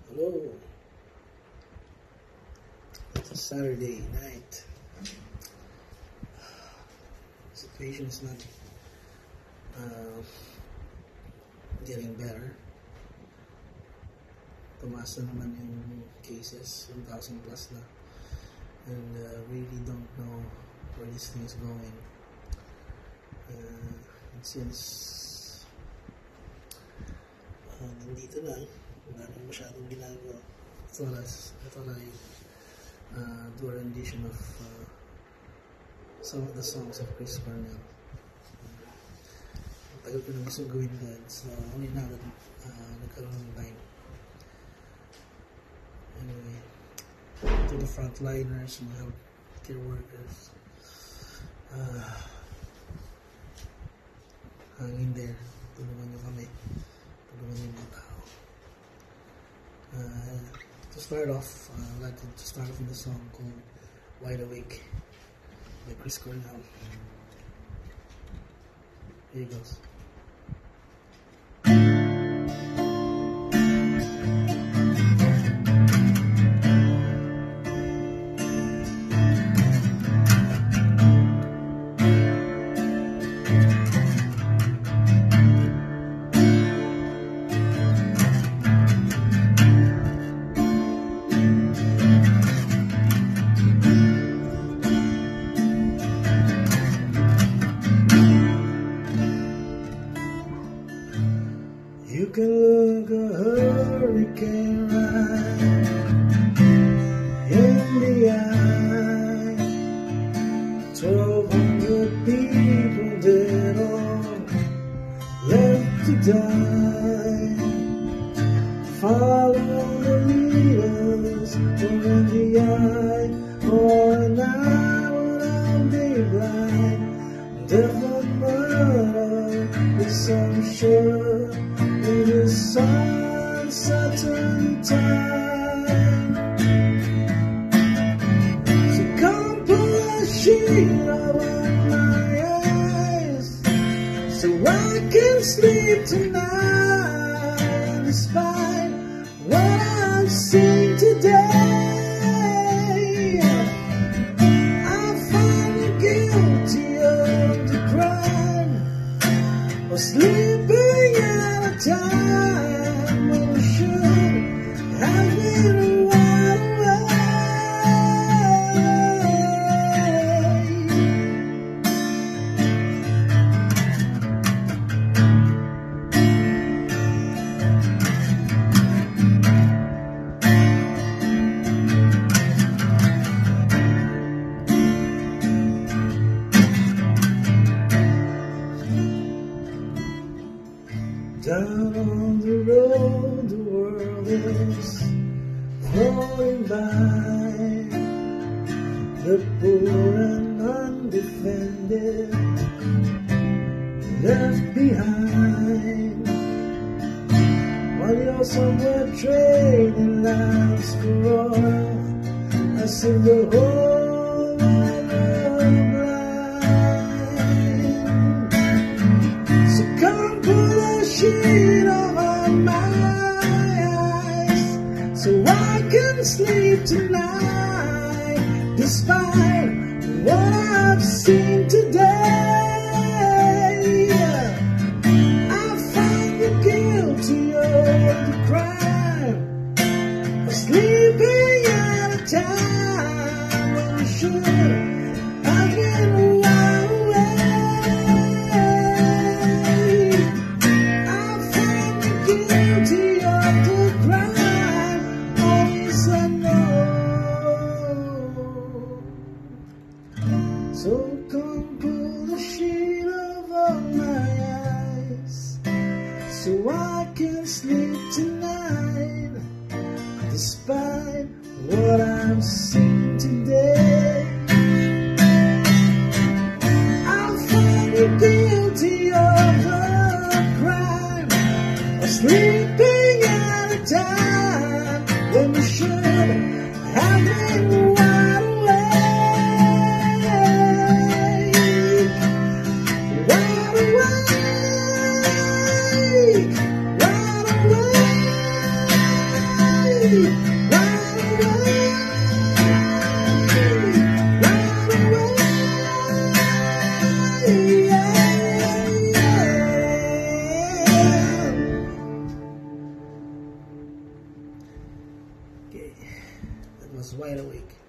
Hello. It's a Saturday night. Situation is not getting better. Tumaas na naman yung cases, 1,000 plus na. And really don't know where this thing is going. And since nandito na, wala na masyadong ginagawa. I thought I'd do a rendition of some of the songs of Chris Cornell. Tagal ko na gusto gawin doon, so only now that nagkaroon ng time. Anyway, to the frontliners, mga healthcare workers, hang in there, tulungan nyo kami, tulungan nyo yung mga tao. To start off, I'd like to start off with a song called Wide Awake by Chris Cornell. Here it goes. You can look a hurricane right in the eye. 1,200 people dead or left to die. Follow the leaders or in the eye, or an hour I'll be blind. Death and murder is some sure. It is uncertain time. So come pull a sheet over my eyes, so I can sleep tonight, despite what I've seen today. I find you guilty of the crime of sleeping at a time when we should have been wide down on the road, the world is rolling by. The poor and undefended left behind, while you're somewhere trading lives for oil. I see the whole world blind. So come pull a sheet over my eyes, so I can sleep tonight, despite what I've seen today. I find you guilty of the crime of sleeping at a time when you should have been wide awake. I find you guilty of the crime, always I know. So come pull the sheet over my eyes, so I can sleep tonight, despite Okay, that was Wide Awake.